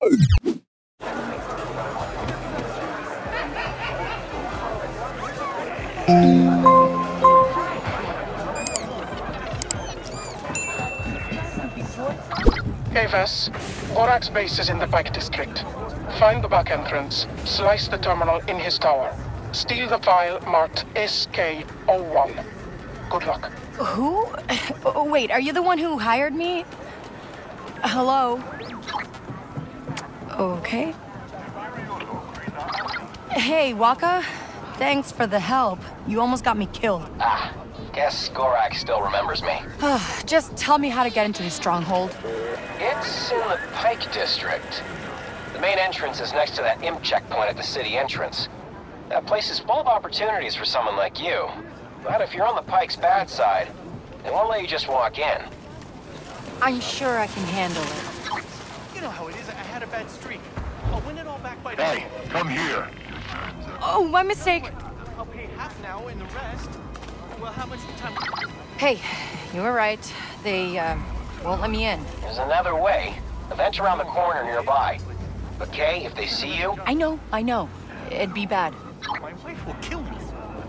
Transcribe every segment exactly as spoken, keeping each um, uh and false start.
Hey Vess, Gorak's base is in the Pike District. Find the back entrance, slice the terminal in his tower. Steal the file marked S K zero one. Good luck. Who? Oh, wait, are you the one who hired me? Hello? Okay. Hey, Waka. Thanks for the help. You almost got me killed. Ah, guess Gorak still remembers me. Just tell me how to get into his stronghold. It's in the Pike District. The main entrance is next to that imp checkpoint at the city entrance. That place is full of opportunities for someone like you. But if you're on the Pike's bad side, they won't let you just walk in. I'm sure I can handle it. You know how it is. I had a bad streak. I'll win it all back by Hey, come here. Oh, my mistake. I'll pay half now and the rest. Well, how much time? Hey, you were right. They, uh, won't let me in. There's another way. The vent's around the corner nearby. But Kay, if they see you... I know, I know. It'd be bad. My wife will kill me.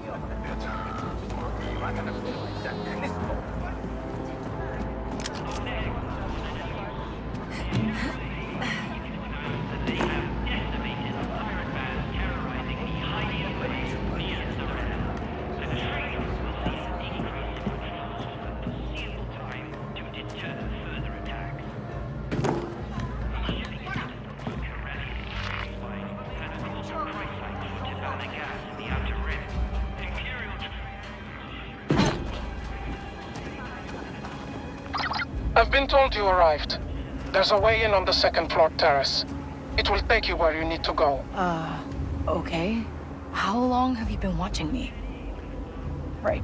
I've been told you arrived. There's a way in on the second floor terrace. It will take you where you need to go. Uh, okay. How long have you been watching me? Right.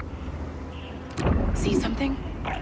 See something?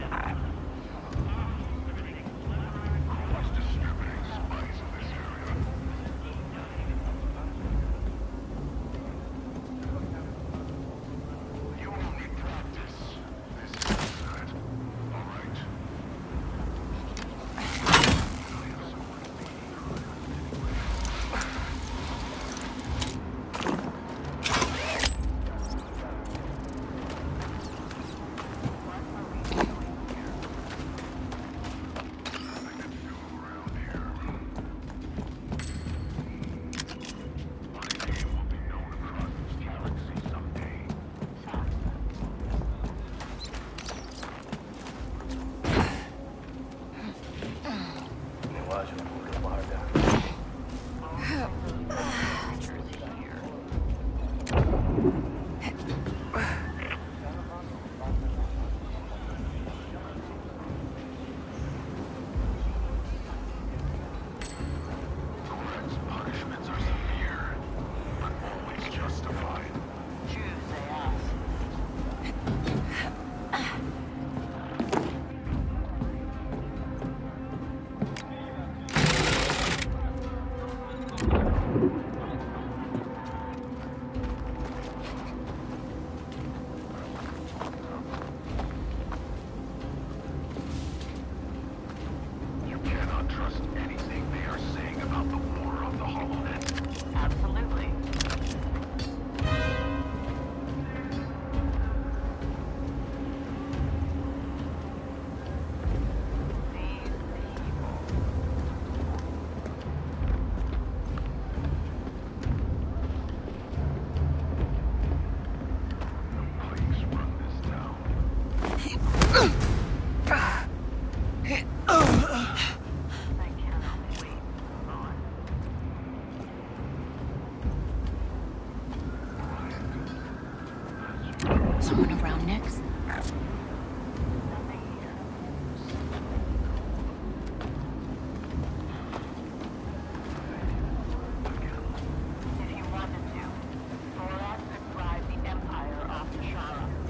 Someone around next?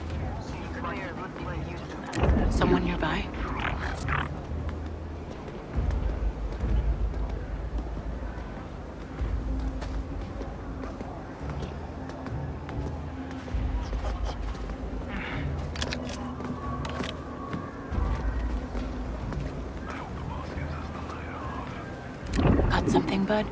Someone nearby? Got something, bud?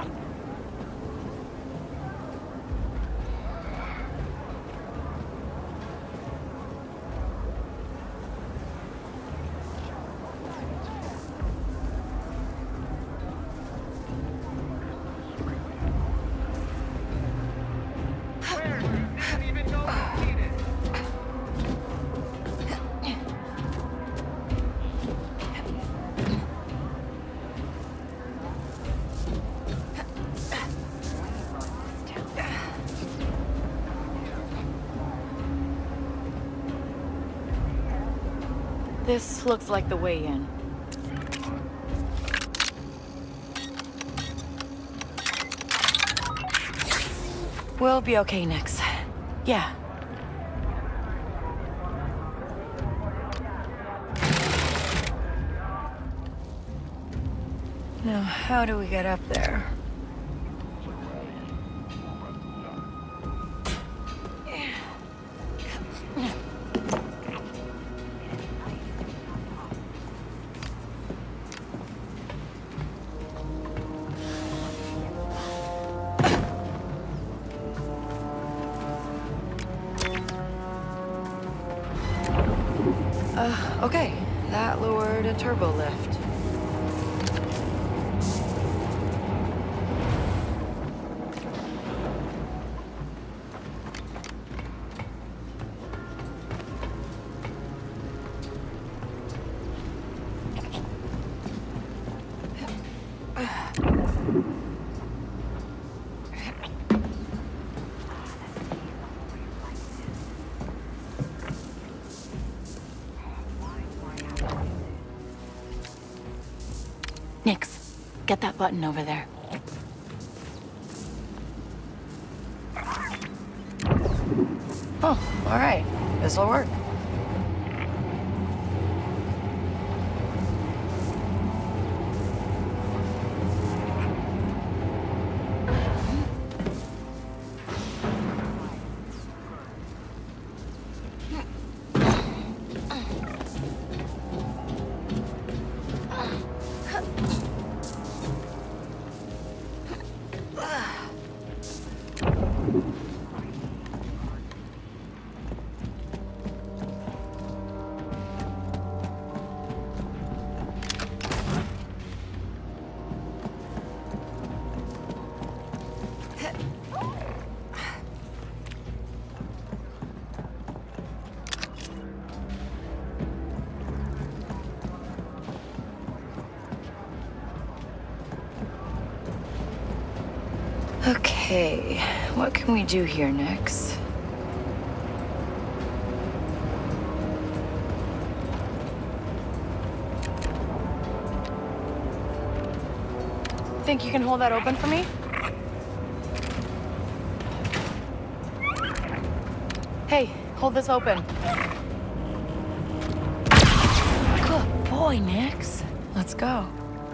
This looks like the way in. We'll be okay, Nix. Yeah. Now, how do we get up there? Uh, okay. That lowered a turbo lift. Nix, get that button over there. Oh, all right. This'll work. Okay, what can we do here next? Think you can hold that open for me? Hey, hold this open. Good boy, Nix. Let's go.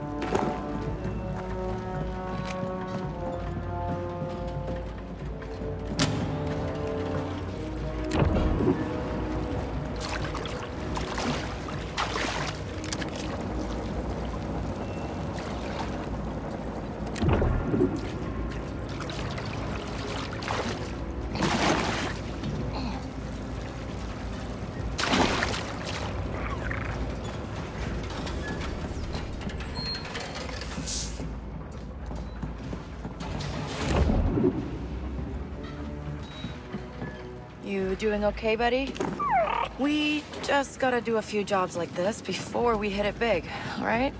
You doing okay, buddy? We just gotta do a few jobs like this before we hit it big, all right?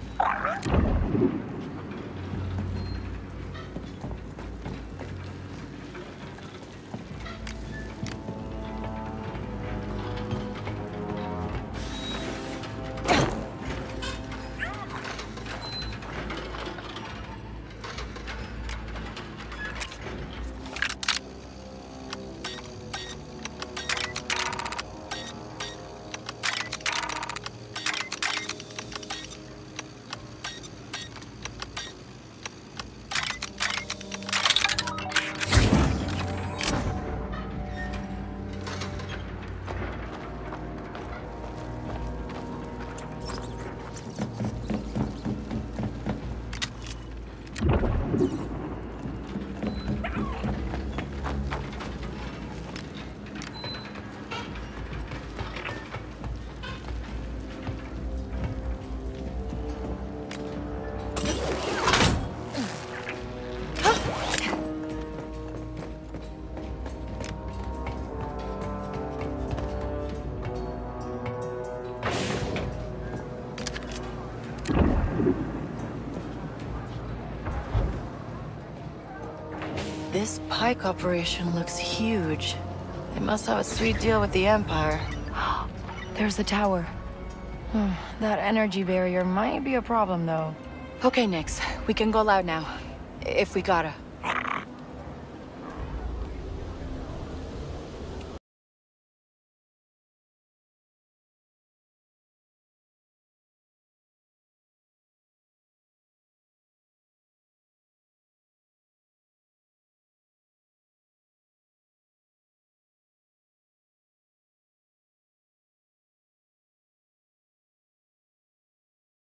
This pike operation looks huge. They must have a sweet deal with the Empire. There's the tower. Hmm, that energy barrier might be a problem, though. Okay, Nix. We can go loud now. If we gotta.